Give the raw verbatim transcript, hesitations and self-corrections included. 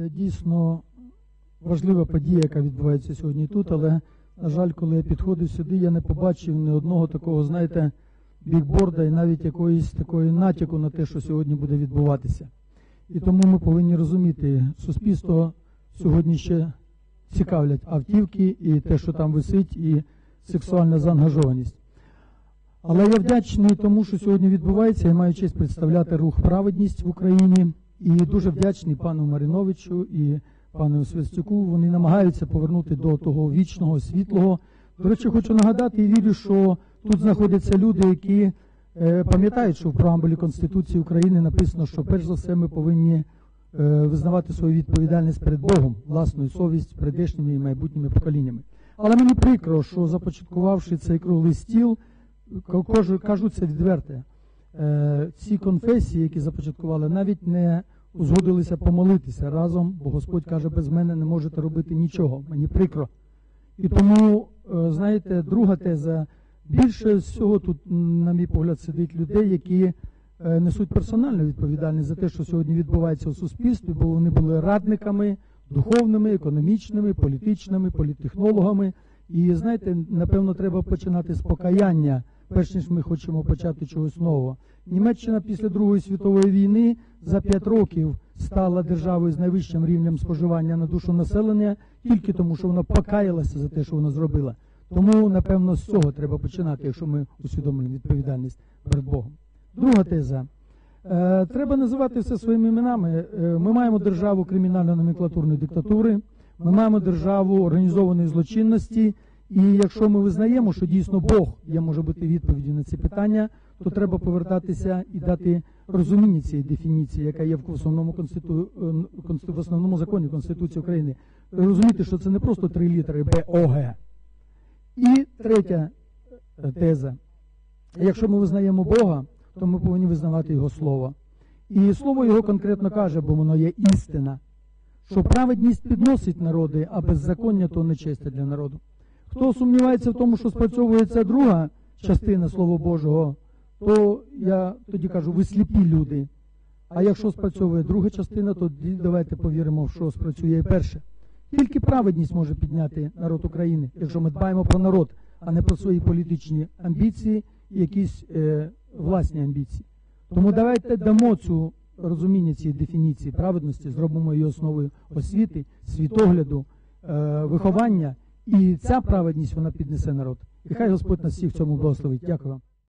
Це дійсно важлива подія, яка відбувається сьогодні тут, але, на жаль, коли я підходив сюди, я не побачив ні одного такого, знаєте, бікборда і навіть якоїсь такої натяку на те, що сьогодні буде відбуватися. І тому ми повинні розуміти, суспільство сьогодні ще цікавлять автівки і те, що там висить, і сексуальна заангажованість. Але я вдячний тому, що сьогодні відбувається. Я маю честь представляти рух «Праведність» в Україні. І дуже вдячний пану Маріновичу і пану Свистюку. Вони намагаються повернути до того вічного, світлого. До речі, хочу нагадати і вірю, що тут знаходяться люди, які е, пам'ятають, що в преамбулі Конституції України написано, що перш за все ми повинні е, визнавати свою відповідальність перед Богом, власною совість, прийдешніми і майбутніми поколіннями. Але мені прикро, що започаткувавши цей круглий стіл, кажу це відверте, ці конфесії, які започаткували, навіть не узгодилися помолитися разом, бо Господь каже, без мене не можете робити нічого, мені прикро. І тому, знаєте, друга теза, більше всього тут, на мій погляд, сидить людей, які несуть персональну відповідальність за те, що сьогодні відбувається у суспільстві, бо вони були радниками, духовними, економічними, політичними, політтехнологами. І, знаєте, напевно, треба починати з покаяння, перш ніж ми хочемо почати чогось нового. Німеччина після Другої світової війни за п'ять років стала державою з найвищим рівнем споживання на душу населення, тільки тому, що вона покаялася за те, що вона зробила. Тому, напевно, з цього треба починати, якщо ми усвідомлюємо відповідальність перед Богом. Друга теза. Е, треба називати все своїми іменами. Е, ми маємо державу кримінально-номенклатурної диктатури, ми маємо державу організованої злочинності, і якщо ми визнаємо, що дійсно Бог є, може бути відповіді на ці питання, то треба повертатися і дати розуміння цієї дефініції, яка є в основному, конститу... в основному законі Конституції України. Розуміти, що це не просто три літери Б О Г. І третя теза. Якщо ми визнаємо Бога, то ми повинні визнавати Його Слово. І Слово Його конкретно каже, бо воно є істина, що праведність підносить народи, а беззаконня то нечестя для народу. Хто сумнівається в тому, що спрацьовує ця друга частина Слова Божого, то я тоді кажу, ви сліпі люди. А якщо спрацьовує друга частина, то давайте повіримо, що спрацює і перша. Тільки праведність може підняти народ України, якщо ми дбаємо про народ, а не про свої політичні амбіції і якісь е, власні амбіції. Тому давайте дамо цю розуміння цієї дефініції праведності, зробимо її основою освіти, світогляду, е, виховання, і ця праведність, вона піднесе народ. І хай Господь нас всіх в цьому благословить. Дякую вам.